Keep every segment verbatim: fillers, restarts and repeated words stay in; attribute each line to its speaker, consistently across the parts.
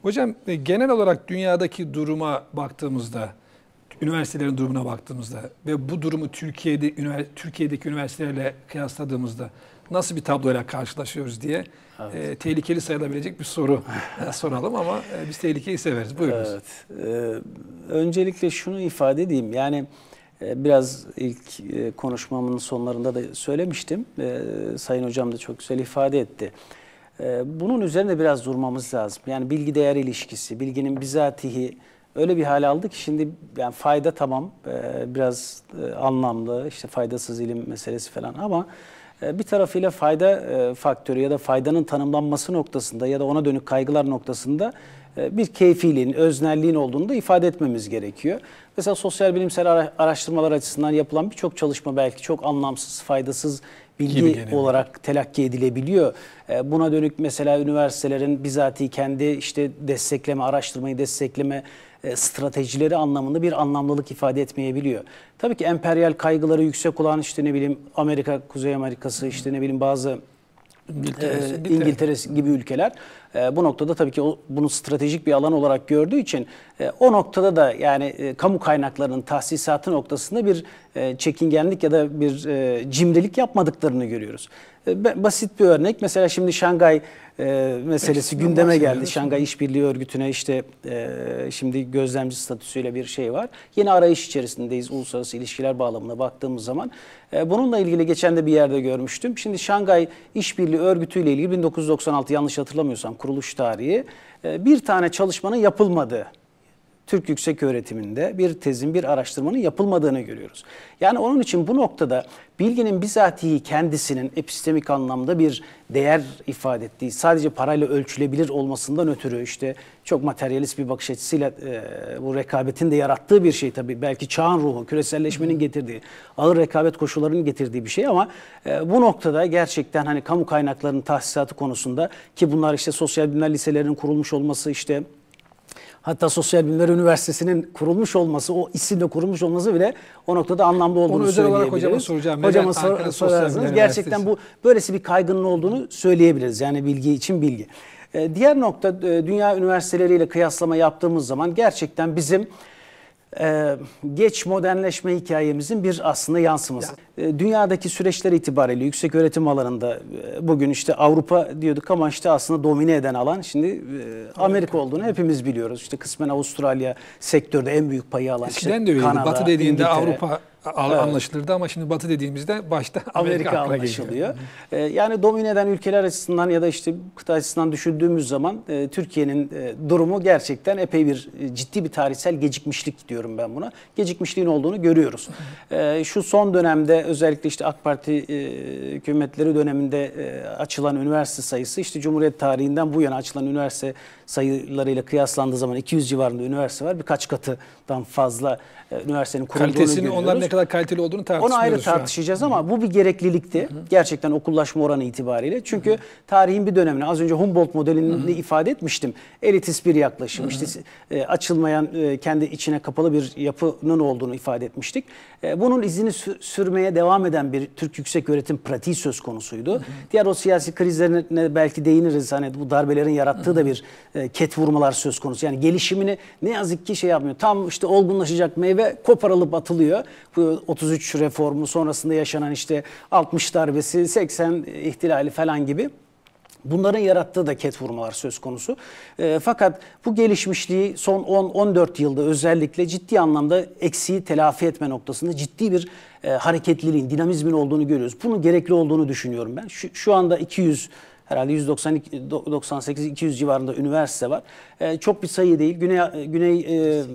Speaker 1: Hocam e, genel olarak dünyadaki duruma baktığımızda, üniversitelerin durumuna baktığımızda ve bu durumu Türkiye'de ünivers- Türkiye'deki üniversitelerle kıyasladığımızda nasıl bir tabloyla karşılaşıyoruz diye evet. e, tehlikeli sayılabilecek bir soru e, soralım ama e, biz tehlikeyi severiz. Buyurunuz.
Speaker 2: Evet. Ee, öncelikle şunu ifade edeyim. Yani e, biraz ilk e, konuşmamın sonlarında da söylemiştim. E, Sayın Hocam da çok güzel ifade etti. E, bunun üzerine biraz durmamız lazım. Yani bilgi değer ilişkisi, bilginin bizatihi öyle bir hale aldı ki şimdi yani fayda tamam, e, biraz e, anlamlı, işte faydasız ilim meselesi falan ama bir tarafıyla fayda faktörü ya da faydanın tanımlanması noktasında ya da ona dönük kaygılar noktasında bir keyfiliğin, öznelliğin olduğunu da ifade etmemiz gerekiyor. Mesela sosyal bilimsel araştırmalar açısından yapılan birçok çalışma belki çok anlamsız, faydasız bilgi olarak telakki edilebiliyor. Buna dönük mesela üniversitelerin bizatihi kendi işte destekleme, araştırmayı destekleme stratejileri anlamında bir anlamlılık ifade etmeyebiliyor. Tabii ki emperyal kaygıları yüksek olan işte ne bileyim Amerika, Kuzey Amerika'sı, işte ne bileyim bazı İngiltere, e, İngiltere gibi ülkeler e, bu noktada tabii ki o, bunu stratejik bir alan olarak gördüğü için e, o noktada da yani e, kamu kaynaklarının tahsisatı noktasında bir e, çekingenlik ya da bir e, cimrilik yapmadıklarını görüyoruz. E, basit bir örnek mesela şimdi Şangay e, meselesi Peki, gündeme geldi. Şangay İşbirliği Örgütü'ne işte e, şimdi gözlemci statüsüyle bir şey var. Yeni arayış içerisindeyiz uluslararası ilişkiler bağlamına baktığımız zaman. E, bununla ilgili geçen de bir yerde görmüştüm. Şimdi Şangay İşbirliği Örgütü ile ilgili bin dokuz yüz doksan altı yanlış hatırlamıyorsam kuruluş tarihi e, bir tane çalışmanın yapılmadığı, Türk yüksek öğretiminde bir tezin, bir araştırmanın yapılmadığını görüyoruz. Yani onun için bu noktada bilginin bizatihi kendisinin epistemik anlamda bir değer ifade ettiği, sadece parayla ölçülebilir olmasından ötürü işte çok materyalist bir bakış açısıyla e, bu rekabetin de yarattığı bir şey tabii. Belki çağın ruhu, küreselleşmenin getirdiği, ağır rekabet koşullarının getirdiği bir şey ama e, bu noktada gerçekten hani kamu kaynaklarının tahsisatı konusunda ki bunlar işte sosyal bilimler liselerinin kurulmuş olması işte hatta Sosyal Bilimler Üniversitesi'nin kurulmuş olması, o isimle kurulmuş olması bile o noktada anlamlı olduğunu Onu özel olarak
Speaker 1: hocama soracağım.
Speaker 2: Hocama sor, sorarsınız. Gerçekten bu böylesi bir kaygının olduğunu söyleyebiliriz. Yani bilgi için bilgi. Ee, diğer nokta e, dünya üniversiteleriyle kıyaslama yaptığımız zaman gerçekten bizim Ee, geç modernleşme hikayemizin bir aslında yansıması. Ee, dünyadaki süreçler itibariyle yüksek öğretim alanında e, bugün işte Avrupa diyorduk ama işte aslında domine eden alan şimdi e, Amerika olduğunu hepimiz biliyoruz. İşte kısmen Avustralya sektörde en büyük payı alan.
Speaker 1: Eskiden
Speaker 2: işte
Speaker 1: de öyleydi.
Speaker 2: Kanada,
Speaker 1: Batı dediğinde
Speaker 2: İngiltere.
Speaker 1: Avrupa anlaşılırdı ama şimdi Batı dediğimizde başta Amerika,
Speaker 2: Amerika anlaşılıyor. Ee, yani domine eden ülkeler açısından ya da işte kıta açısından düşündüğümüz zaman e, Türkiye'nin e, durumu gerçekten epey bir e, ciddi bir tarihsel gecikmişlik diyorum ben buna. Gecikmişliğin olduğunu görüyoruz. E, şu son dönemde özellikle işte AK Parti e, hükümetleri döneminde e, açılan üniversite sayısı işte Cumhuriyet tarihinden bu yana açılan üniversite sayılarıyla kıyaslandığı zaman iki yüz civarında üniversite var. Birkaç katından fazla e, üniversitenin kurulduğunu
Speaker 1: Kalitesini,
Speaker 2: görüyoruz.
Speaker 1: onlar ne kadar kaliteli olduğunu tartışmıyoruz.
Speaker 2: Onu ayrı tartışacağız ama bu bir gereklilikti. Hı hı. Gerçekten okullaşma oranı itibariyle. Çünkü hı hı. tarihin bir dönemine az önce Humboldt modelini hı hı. ifade etmiştim. Elitist bir yaklaşım, hı hı. işte e, açılmayan, e, kendi içine kapalı bir yapının olduğunu ifade etmiştik. E, bunun izini sü sürmeye devam eden bir Türk yüksek öğretim pratiği söz konusuydu. Hı hı. Diğer o siyasi krizlerine belki değiniriz. Hani bu darbelerin yarattığı hı hı. da bir e, ket vurmalar söz konusu. Yani gelişimini ne yazık ki şey yapmıyor. Tam işte olgunlaşacak meyve koparılıp atılıyor. Bu otuz üç reformu sonrasında yaşanan işte altmış darbesi, seksen ihtilali falan gibi. Bunların yarattığı da ket vurmalar söz konusu. E, fakat bu gelişmişliği son on on dört yılda özellikle ciddi anlamda eksiği telafi etme noktasında ciddi bir e, hareketliliğin, dinamizmin olduğunu görüyoruz. Bunun gerekli olduğunu düşünüyorum ben. Şu, şu anda iki yüz herhalde yüz doksan doksan sekiz iki yüz civarında üniversite var. E, çok bir sayı değil. Güney Güney e,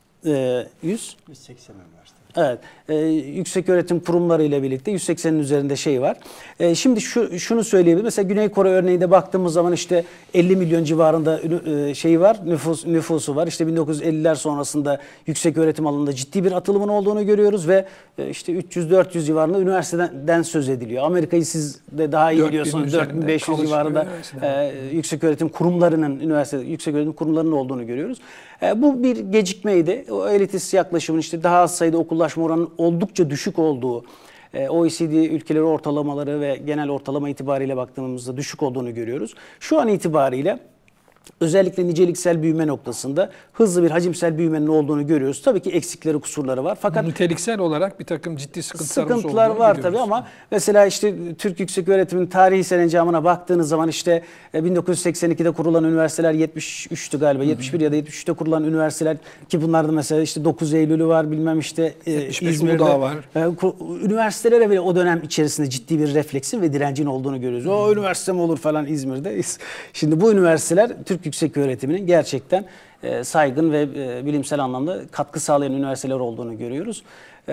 Speaker 2: e, yüz
Speaker 3: yüz seksen üniversite.
Speaker 2: Evet, e, yüksek öğretim kurumları ile birlikte yüz seksenin üzerinde şey var. E, şimdi şu şunu söyleyebilirim. Mesela Güney Kore örneğinde baktığımız zaman işte elli milyon civarında e, şeyi var, nüfus nüfusu var. İşte bin dokuz yüz elliler sonrasında yüksek öğretim alanında ciddi bir atılımın olduğunu görüyoruz ve e, işte üç yüz dört yüz civarında üniversiteden söz ediliyor. Amerika'yı siz de daha iyi biliyorsunuz. dört bin beş yüz civarında e, yüksek öğretim kurumlarının, üniversite yüksek öğretim kurumlarının olduğunu görüyoruz. E, bu bir gecikmeydi. O elitist yaklaşımın işte daha az sayıda okullaşma oranının oldukça düşük olduğu, e, O E C D ülkeleri ortalamaları ve genel ortalama itibariyle baktığımızda düşük olduğunu görüyoruz. Şu an itibariyle özellikle niceliksel büyüme noktasında hızlı bir hacimsel büyümenin olduğunu görüyoruz. Tabii ki eksikleri, kusurları var. Fakat
Speaker 1: niteliksel olarak bir takım ciddi sıkıntılarımız
Speaker 2: sıkıntılar
Speaker 1: olduğunu
Speaker 2: var
Speaker 1: biliyoruz.
Speaker 2: tabii ama mesela işte Türk Yükseköğretim'in tarihi senencamına baktığınız zaman işte bin dokuz yüz seksen ikide kurulan üniversiteler yetmiş üçtü galiba. Hı hı. yetmiş bir ya da yetmiş üçte kurulan üniversiteler ki bunlarda mesela işte dokuz Eylül'ü var, bilmem işte İzmir'de
Speaker 1: Uludağ var.
Speaker 2: Üniversitelere bile o dönem içerisinde ciddi bir refleksin ve direncin olduğunu görüyoruz. Hı hı. O üniversite mi olur falan İzmir'de. Şimdi bu üniversiteler Türk Yükseköğretim'inin gerçekten saygın ve bilimsel anlamda katkı sağlayan üniversiteler olduğunu görüyoruz.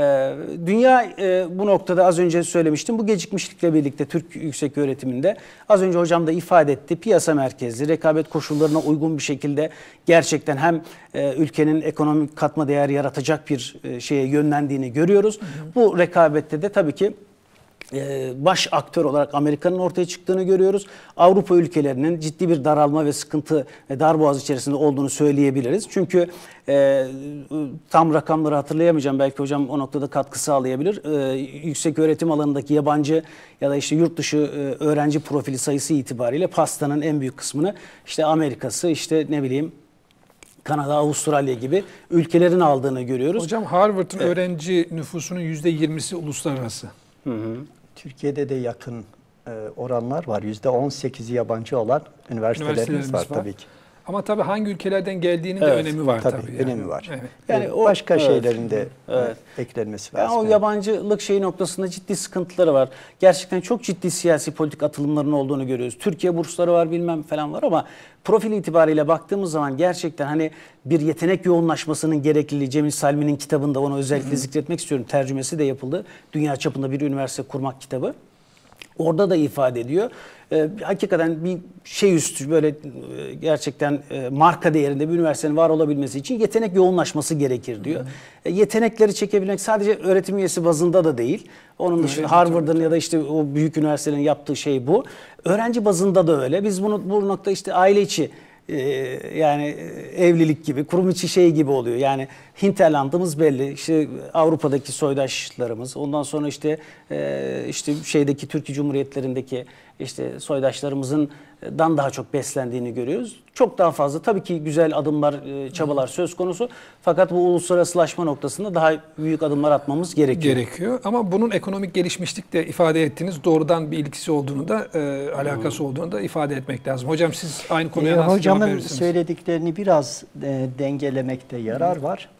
Speaker 2: Dünya bu noktada az önce söylemiştim. Bu gecikmişlikle birlikte Türk Yükseköğretiminde az önce hocam da ifade etti. Piyasa merkezli, rekabet koşullarına uygun bir şekilde gerçekten hem ülkenin ekonomik katma değer yaratacak bir şeye yönlendiğini görüyoruz. Hı hı. Bu rekabette de tabii ki baş aktör olarak Amerika'nın ortaya çıktığını görüyoruz. Avrupa ülkelerinin ciddi bir daralma ve sıkıntı ve darboğaz içerisinde olduğunu söyleyebiliriz. Çünkü e, tam rakamları hatırlayamayacağım. Belki hocam o noktada katkı sağlayabilir. E, yüksek öğretim alanındaki yabancı ya da işte yurt dışı e, öğrenci profili sayısı itibariyle pastanın en büyük kısmını işte Amerika'sı, işte ne bileyim Kanada, Avustralya gibi ülkelerin aldığını görüyoruz.
Speaker 1: Hocam Harvard'ın evet. öğrenci nüfusunun yüzde yirmisi uluslararası.
Speaker 3: Hı hı. Türkiye'de de yakın e, oranlar var. yüzde on sekizi yabancı olan üniversitelerimiz var, var tabii ki.
Speaker 1: Ama tabii hangi ülkelerden geldiğinin
Speaker 3: evet,
Speaker 1: de önemi var tabii.
Speaker 3: Tabii,
Speaker 1: yani.
Speaker 3: önemi var.
Speaker 1: Evet.
Speaker 3: Yani o, başka evet, şeylerin de evet. eklenmesi lazım.
Speaker 2: Yani o yabancılık şeyi noktasında ciddi sıkıntıları var. Gerçekten çok ciddi siyasi politik atılımların olduğunu görüyoruz. Türkiye bursları var, bilmem falan var ama profil itibariyle baktığımız zaman gerçekten hani bir yetenek yoğunlaşmasının gerekliliği, Cemil Salmi'nin kitabında onu özellikle zikretmek istiyorum. Tercümesi de yapıldı. Dünya çapında bir üniversite kurmak kitabı. Orada da ifade ediyor. Ee, hakikaten bir şey üstü böyle e, gerçekten e, marka değerinde bir üniversitenin var olabilmesi için yetenek yoğunlaşması gerekir diyor. E, yetenekleri çekebilmek sadece öğretim üyesi bazında da değil. Onun dışında evet, Harvard'ın ya da işte o büyük üniversitelerin yaptığı şey bu. Öğrenci bazında da öyle. Biz bunu bu nokta işte aile içi yani evlilik gibi, kurum içi şey gibi oluyor. Yani hinterlandımız belli. İşte Avrupa'daki soydaşlarımız, ondan sonra işte işte şeydeki Türkiye Cumhuriyetlerindeki işte soydaşlarımızın dan daha çok beslendiğini görüyoruz. Çok daha fazla tabii ki güzel adımlar, çabalar söz konusu. Fakat bu uluslararasılaşma noktasında daha büyük adımlar atmamız gerekiyor.
Speaker 1: Gerekiyor. Ama bunun ekonomik gelişmişlik de ifade ettiğiniz doğrudan bir ilgisi olduğunu da e, alakası hmm. olduğunu da ifade etmek lazım. Hocam siz aynı konuya nasıl
Speaker 3: Hocamın
Speaker 1: cevap verirsiniz?
Speaker 3: Hocamın söylediklerini biraz e, dengelemekte yarar hmm. var.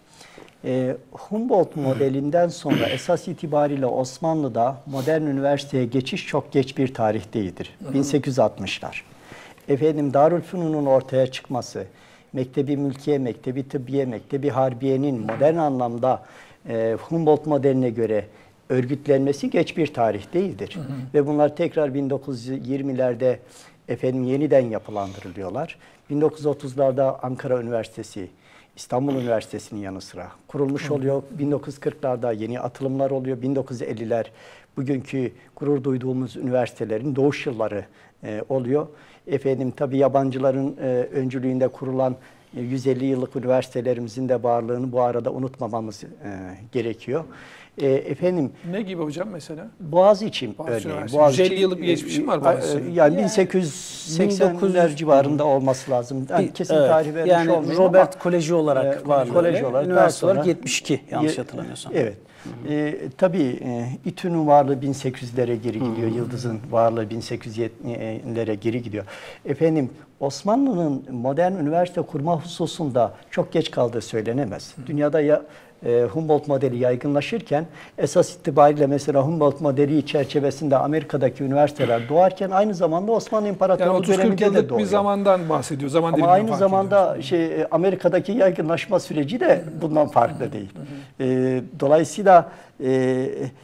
Speaker 3: E, Humboldt modelinden sonra esas itibariyle Osmanlı'da modern üniversiteye geçiş çok geç bir tarih değildir. Hı hı. bin sekiz yüz altmışlar. Efendim Darülfünun'un ortaya çıkması, Mektebi Mülkiye, Mektebi Tıbbiye, Mektebi Harbiye'nin modern anlamda e, Humboldt modeline göre örgütlenmesi geç bir tarih değildir. Hı hı. Ve bunlar tekrar bin dokuz yüz yirmilerde efendim yeniden yapılandırılıyorlar. bin dokuz yüz otuzlarda Ankara Üniversitesi, İstanbul Üniversitesi'nin yanı sıra kurulmuş oluyor. bin dokuz yüz kırklarda yeni atılımlar oluyor. bin dokuz yüz elliler bugünkü gurur duyduğumuz üniversitelerin doğuş yılları e, oluyor. Efendim tabii yabancıların e, öncülüğünde kurulan e, yüz elli yıllık üniversitelerimizin de varlığını bu arada unutmamamız e, gerekiyor. E, efendim
Speaker 1: ne gibi hocam mesela?
Speaker 3: Boğaziçi örneğin.
Speaker 1: Boğaziçi, yüz elli yıllık bir geçmişim var Boğaziçi.
Speaker 3: Yani bin sekiz yüz seksenler civarında olması lazım. Yani kesin evet, tarih vermiş
Speaker 2: yani
Speaker 3: olmayayım
Speaker 2: Robert
Speaker 3: ama
Speaker 2: Koleji olarak var.
Speaker 3: Koleji olarak.
Speaker 2: Üniversite olarak yetmiş iki yanlış hatırlamıyorsam.
Speaker 3: Evet. Hı hı. E, tabii e, İTÜ'nün varlığı bin sekiz yüzlere geri gidiyor. Hı hı. Yıldız'ın varlığı bin sekiz yüz yetmişlere geri gidiyor. Efendim Osmanlı'nın modern üniversite kurma hususunda çok geç kaldığı söylenemez. Hı hı. Dünyada ya e, Humboldt modeli yaygınlaşırken esas itibariyle mesela Humboldt modeli çerçevesinde Amerika'daki üniversiteler doğarken aynı zamanda Osmanlı İmparatorluğu
Speaker 1: yani
Speaker 3: döneminde de doğuyor.
Speaker 1: Bir zamandan bahsediyor. Zaman
Speaker 3: Ama aynı zamanda şey Amerika'daki yaygınlaşma süreci de bundan farklı değil. Hı hı. E, dolayısıyla e,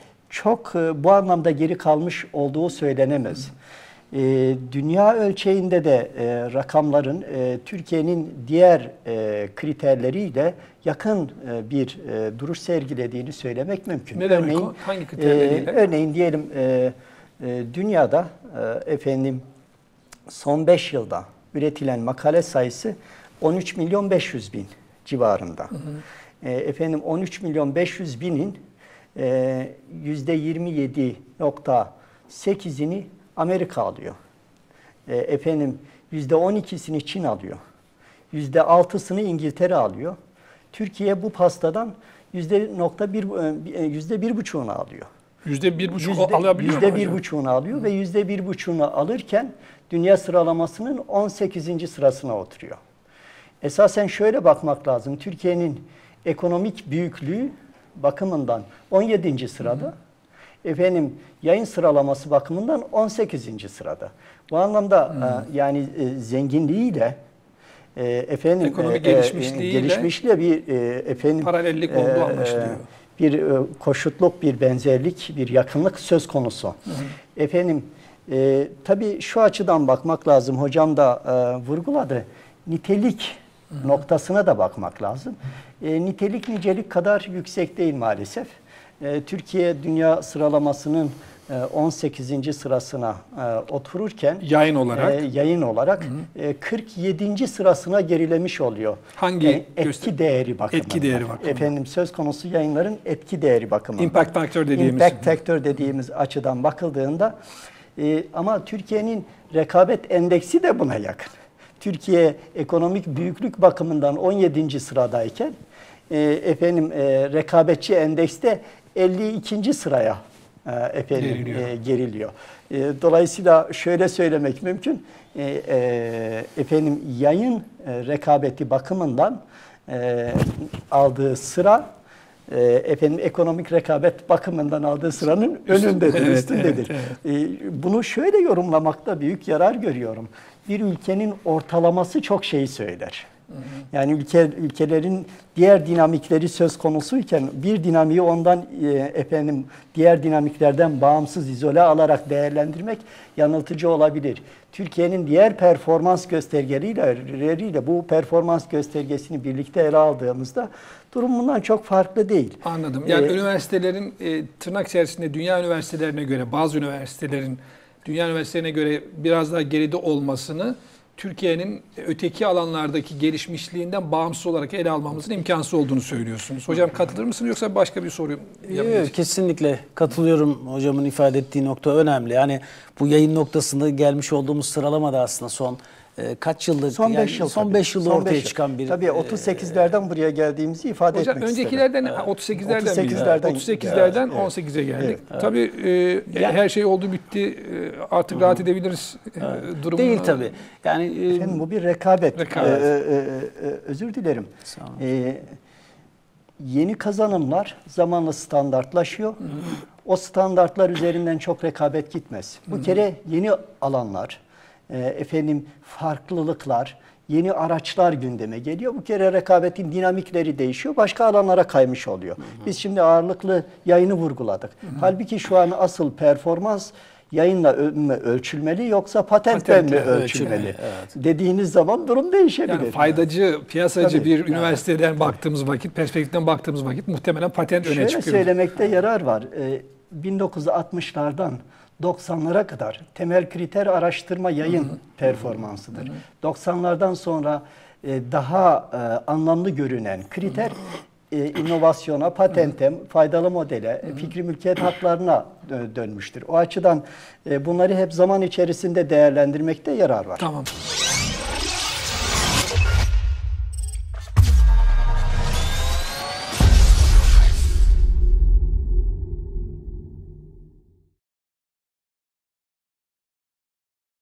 Speaker 3: çok e, bu anlamda geri kalmış olduğu söylenemez. E, dünya ölçeğinde de e, rakamların e, Türkiye'nin diğer e, kriterleriyle yakın e, bir e, duruş sergilediğini söylemek mümkün.
Speaker 1: Ne demek o? Hangi kriterleriyle?
Speaker 3: E, örneğin diyelim e, e, dünyada e, efendim son beş yılda üretilen makale sayısı on üç milyon beş yüz bin civarında. Hı hı. E, efendim on üç milyon beş yüz binin e, yüzde yirmi yedi nokta sekizini Amerika alıyor. E, efendim yüzde on ikisini Çin alıyor. yüzde altısını İngiltere alıyor. Türkiye bu pastadan yüzde nokta bir, yüzde bir buçuğunu alıyor.
Speaker 1: Yüzde bir buçuk
Speaker 3: Yüzde,
Speaker 1: alabiliyor mu
Speaker 3: yüzde bir
Speaker 1: hocam?
Speaker 3: buçuğunu alıyor ve yüzde bir buçuğunu alırken dünya sıralamasının on sekizinci sırasına oturuyor. Esasen şöyle bakmak lazım. Türkiye'nin ekonomik büyüklüğü bakımından on yedinci sırada. Hı. Efendim yayın sıralaması bakımından on sekizinci sırada. Bu anlamda e, yani e, zenginliğiyle e, efendim
Speaker 1: ekonomik
Speaker 3: e,
Speaker 1: gelişmişliğiyle,
Speaker 3: gelişmişliğe bir e, efendim
Speaker 1: paralellik olduğu
Speaker 3: e,
Speaker 1: anlaşılıyor.
Speaker 3: Bir e, koşutluk, bir benzerlik, bir yakınlık söz konusu. Hı hı. Efendim e, tabii şu açıdan bakmak lazım. Hocam da e, vurguladı. Nitelik hı hı. noktasına da bakmak lazım. E, nitelik nicelik kadar yüksek değil maalesef. E, Türkiye dünya sıralamasının on sekizinci sırasına e, otururken
Speaker 1: yayın olarak
Speaker 3: e, yayın olarak hı hı. E, kırk yedinci sırasına gerilemiş oluyor.
Speaker 1: Hangi
Speaker 3: yani etki
Speaker 1: göster-
Speaker 3: değeri bakımından.
Speaker 1: Etki değeri bakımından.
Speaker 3: Efendim söz konusu yayınların etki değeri bakımından.
Speaker 1: Impact factor dediğimiz.
Speaker 3: Impact factor dediğimiz açıdan bakıldığında e, ama Türkiye'nin rekabet endeksi de buna yakın. Türkiye ekonomik büyüklük bakımından on yedinci sıradayken e, efendim e, rekabetçi endekste elli ikinci sıraya efendim geriliyor. E, geriliyor. E, dolayısıyla şöyle söylemek mümkün. E, e, efendim yayın e, rekabeti bakımından e, aldığı sıra e, efendim ekonomik rekabet bakımından aldığı sıranın önündedir,
Speaker 1: evet,
Speaker 3: üstündedir.
Speaker 1: Evet, evet.
Speaker 3: E, bunu şöyle yorumlamakta büyük yarar görüyorum. Bir ülkenin ortalaması çok şeyi söyler. Yani ülke ülkelerin diğer dinamikleri söz konusuyken bir dinamiği ondan e, efendim diğer dinamiklerden bağımsız izole alarak değerlendirmek yanıltıcı olabilir. Türkiye'nin diğer performans göstergeleriyle bu performans göstergesini birlikte ele aldığımızda durum bundan çok farklı değil.
Speaker 1: Anladım. Yani
Speaker 3: ee,
Speaker 1: üniversitelerin e, tırnak içerisinde dünya üniversitelerine göre, bazı üniversitelerin dünya üniversitelerine göre biraz daha geride olmasını Türkiye'nin öteki alanlardaki gelişmişliğinden bağımsız olarak ele almamızın imkansız olduğunu söylüyorsunuz. Hocam katılır mısınız yoksa başka bir soru yapayım?
Speaker 2: Yok, kesinlikle katılıyorum. Hocamın ifade ettiği nokta önemli. Yani bu yayın noktasında gelmiş olduğumuz sıralamada aslında son e, kaç yıldır
Speaker 3: son
Speaker 2: yani
Speaker 3: beş yıl
Speaker 2: son
Speaker 3: tabii.
Speaker 2: beş yılda
Speaker 3: Son
Speaker 2: ortaya
Speaker 3: beş yıl.
Speaker 2: çıkan bir
Speaker 3: tabii otuz sekizlerden buraya geldiğimizi ifade
Speaker 1: Hocam
Speaker 3: etmek
Speaker 1: öncekilerden
Speaker 3: istedim.
Speaker 1: otuz sekizlerden
Speaker 3: otuz sekizlerden
Speaker 1: miydi? otuz sekizlerden
Speaker 3: evet,
Speaker 1: on sekize geldik.
Speaker 3: evet,
Speaker 1: evet. Tabii e,
Speaker 2: Yani,
Speaker 1: her şey oldu bitti. E, artık rahat edebiliriz e, durumuna.
Speaker 2: değil tabii. Yani e,
Speaker 3: Efendim bu bir rekabet.
Speaker 1: Rekabet.
Speaker 3: Ee, e, e, özür dilerim.
Speaker 2: Sağ olun.
Speaker 3: Ee, yeni kazanımlar zamanla standartlaşıyor. Hı hı. O standartlar üzerinden çok rekabet gitmez. Bu hı hı. kere yeni alanlar, e, efendim farklılıklar, yeni araçlar gündeme geliyor. Bu kere rekabetin dinamikleri değişiyor. Başka alanlara kaymış oluyor. Hı hı. Biz şimdi ağırlıklı yayını vurguladık. Hı hı. Halbuki şu an asıl performans yayınla mı ölçülmeli yoksa patentle mi ölçülmeli? Evet. Dediğiniz zaman durum değişebilir.
Speaker 1: Yani faydacı, piyasacı
Speaker 3: Tabii.
Speaker 1: bir üniversiteden evet. baktığımız vakit, perspektiften baktığımız vakit muhtemelen patent öne
Speaker 3: Şöyle
Speaker 1: çıkıyor.
Speaker 3: Şöyle söylemekte yarar var. Ee, bin dokuz yüz altmışlardan doksanlara kadar temel kriter araştırma yayın hı hı. performansıdır. Hı hı. doksanlardan sonra e, daha e, anlamlı görünen kriter e, inovasyona, patente, faydalı modele, hı hı. fikri mülkiyet haklarına dönmüştür. O açıdan e, bunları hep zaman içerisinde değerlendirmekte yarar var.
Speaker 1: Tamam.